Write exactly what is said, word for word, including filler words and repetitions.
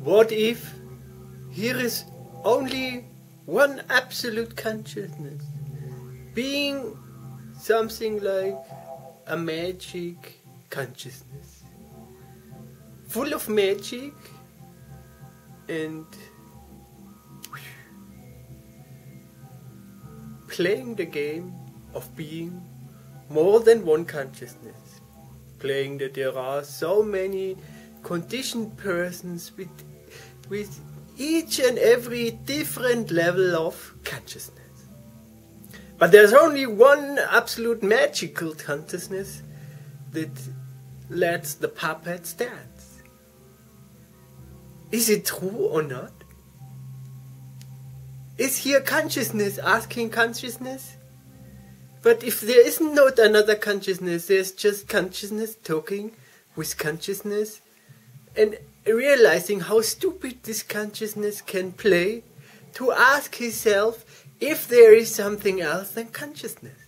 What if here is only one absolute consciousness, being something like a magic consciousness, full of magic and playing the game of being more than one consciousness, playing that there are so many conditioned persons with, with each and every different level of consciousness. But there's only one absolute magical consciousness that lets the puppets dance. Is it true or not? Is here consciousness asking consciousness? But if there is not another consciousness, there's just consciousness talking with consciousness and realizing how stupid this consciousness can play to ask himself if there is something else than consciousness.